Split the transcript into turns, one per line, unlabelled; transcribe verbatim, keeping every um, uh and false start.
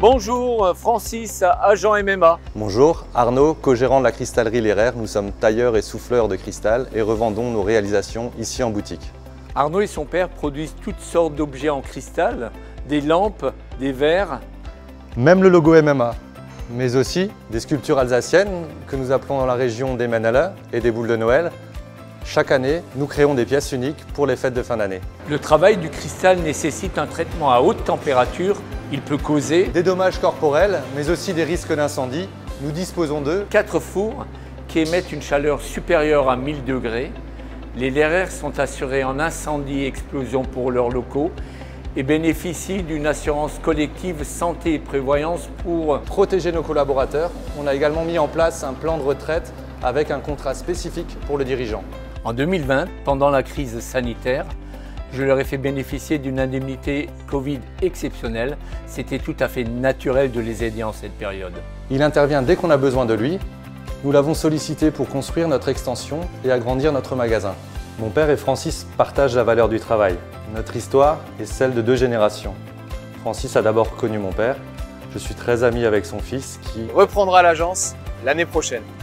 Bonjour, Francis, agent M M A.
Bonjour, Arnaud, co-gérant de la cristallerie L'Herrère. Nous sommes tailleurs et souffleurs de cristal et revendons nos réalisations ici en boutique.
Arnaud et son père produisent toutes sortes d'objets en cristal, des lampes, des verres.
Même le logo M M A, mais aussi des sculptures alsaciennes que nous appelons dans la région des Menala et des boules de Noël. Chaque année, nous créons des pièces uniques pour les fêtes de fin d'année.
Le travail du cristal nécessite un traitement à haute température. Il peut causer
des dommages corporels, mais aussi des risques d'incendie. Nous disposons de
quatre fours qui émettent une chaleur supérieure à mille degrés. Les L'Herrère sont assurés en incendie et explosion pour leurs locaux et bénéficient d'une assurance collective santé et prévoyance pour
protéger nos collaborateurs. On a également mis en place un plan de retraite avec un contrat spécifique pour le dirigeant.
En deux mille vingt, pendant la crise sanitaire, je leur ai fait bénéficier d'une indemnité Covid exceptionnelle. C'était tout à fait naturel de les aider en cette période.
Il intervient dès qu'on a besoin de lui. Nous l'avons sollicité pour construire notre extension et agrandir notre magasin. Mon père et Francis partagent la valeur du travail. Notre histoire est celle de deux générations. Francis a d'abord connu mon père. Je suis très ami avec son fils qui
reprendra l'agence l'année prochaine.